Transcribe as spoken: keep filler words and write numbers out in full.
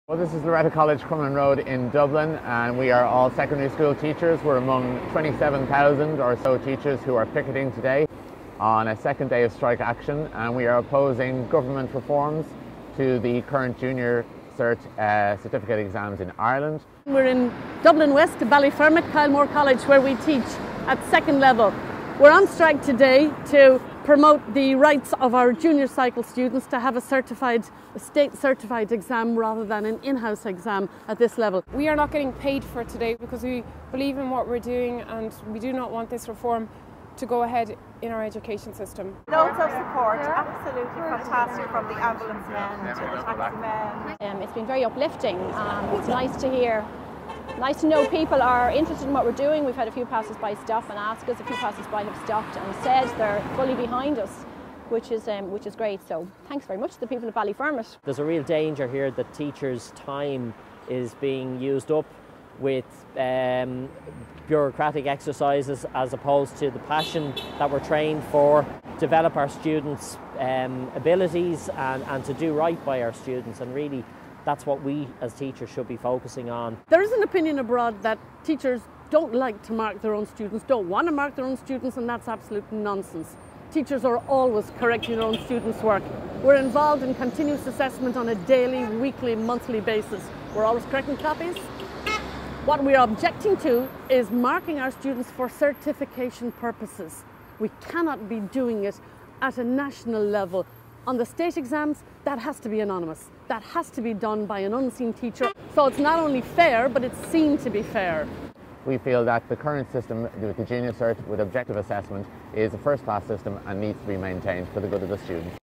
Well, this is Loretta College, Crumlin Road in Dublin, and we are all secondary school teachers. We're among twenty-seven thousand or so teachers who are picketing today on a second day of strike action, and we are opposing government reforms to the current junior cert uh, certificate exams in Ireland. We're in Dublin West, Ballyfermot, Kylemore College, where we teach at second level. We're on strike today to promote the rights of our junior cycle students to have a certified, a state certified exam rather than an in-house exam at this level. We are not getting paid for today because we believe in what we're doing, and we do not want this reform to go ahead in our education system. Loads of support, absolutely fantastic, from the ambulance men to the taxi men. Um, it's been very uplifting. Um, it's nice to hear, nice to know people are interested in what we're doing. We've had a few passers-by stop and ask us. A few passers-by have stopped and said they're fully behind us, which is um, which is great. So thanks very much to the people of Ballyfermot. There's a real danger here that teachers' time is being used up with um, bureaucratic exercises as opposed to the passion that we're trained for, develop our students' um, abilities and, and to do right by our students, and really that's what we as teachers should be focusing on. There is an opinion abroad that teachers don't like to mark their own students, don't want to mark their own students, and that's absolute nonsense. Teachers are always correcting their own students' work. We're involved in continuous assessment on a daily, weekly, monthly basis. We're always correcting copies. What we are objecting to is marking our students for certification purposes. We cannot be doing it at a national level. On the state exams, that has to be anonymous. That has to be done by an unseen teacher. So it's not only fair, but it's seen to be fair. We feel that the current system with the junior cert with objective assessment is a first-class system and needs to be maintained for the good of the student.